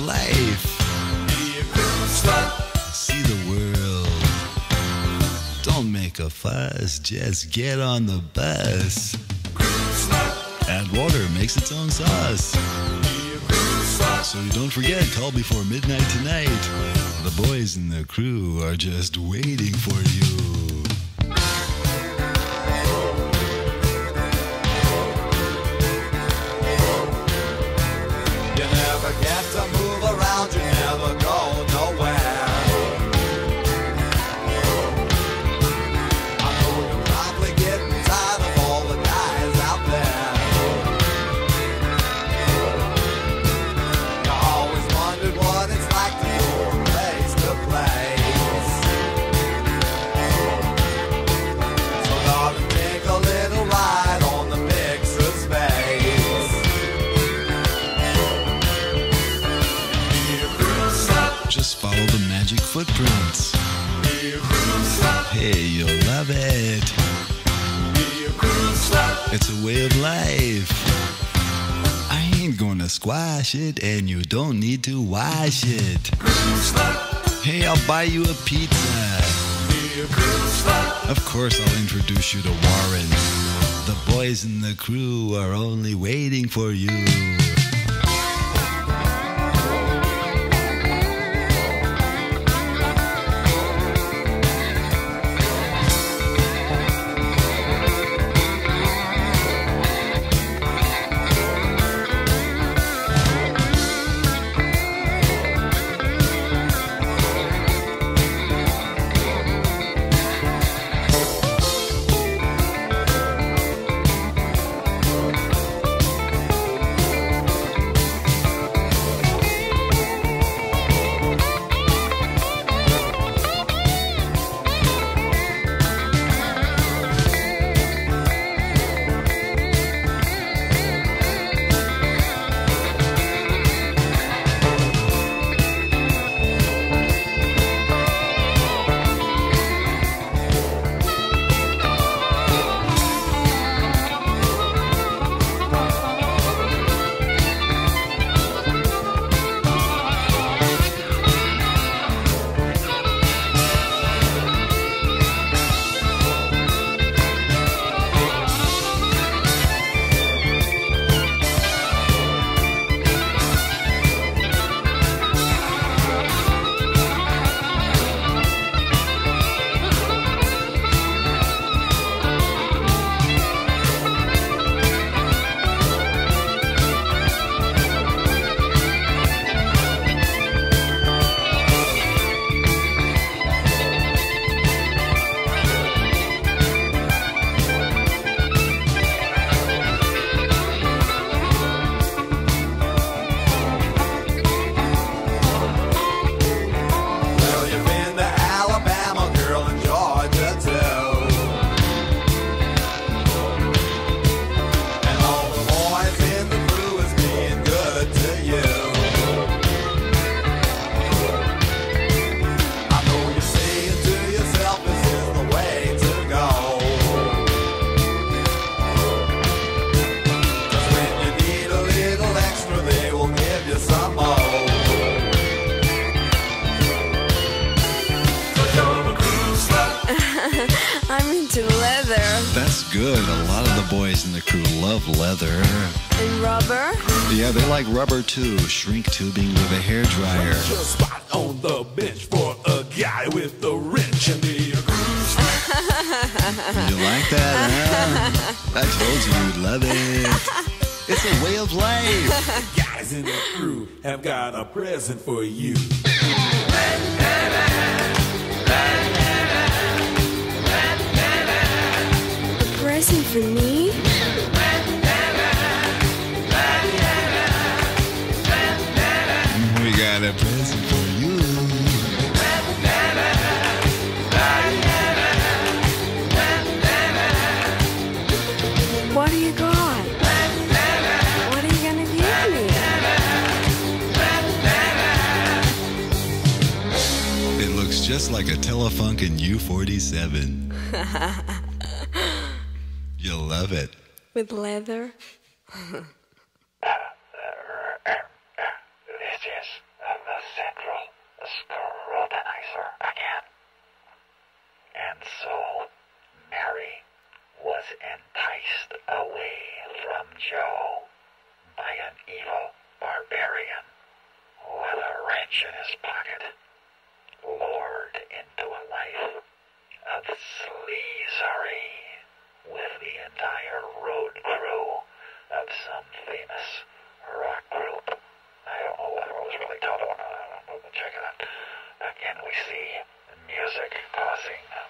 life. Be a groove slut. See the world. Don't make a fuss, just get on the bus. Groove slut. Add water, makes its own sauce. Be a groove slut. So don't forget, call before midnight tonight. The boys in the crew are just waiting for you. You never get to move around, you never go nowhere. I know you're probably getting tired of all the guys out there. You always wondered what it's like to go from place to place. So darling, take a little ride on the mixer space. Just follow the magic footprints. Be a groove slut. Hey, you'll love it. Be a groove slut. It's a way of life. I ain't gonna squash it, and you don't need to wash it. Groove slut. Hey, I'll buy you a pizza. Be a groove slut. Of course, I'll introduce you to Warren. The boys in the crew are only waiting for you. Well, you've been to Alabama, girl, and Georgia too. And all the boys in the crew is being good to you. I know you're saying to yourself, this is the way to go. 'Cause when you need a little extra, they will give you some more. I'm into leather That's good. A lot of the boys in the crew love leather. and rubber. Yeah, they like rubber too. Shrink tubing with a hairdryer. Just spot on the bench for a guy with the wrench and be a groove slut. You like that, huh? I told you you'd love it. It's a way of life. Guys in the crew have got a present for you. A present for me? We got a present for you. What do you got? What are you gonna give me? It looks just like a Telefunken U-47. You'll love it. With leather? This is enticed away from Joe by an evil barbarian with a wrench in his pocket, lured into a life of sleazery with the entire road crew of some famous rock group. I don't know whether it was really Toto or not. I don't know. We'll check it out. Again, we see music causing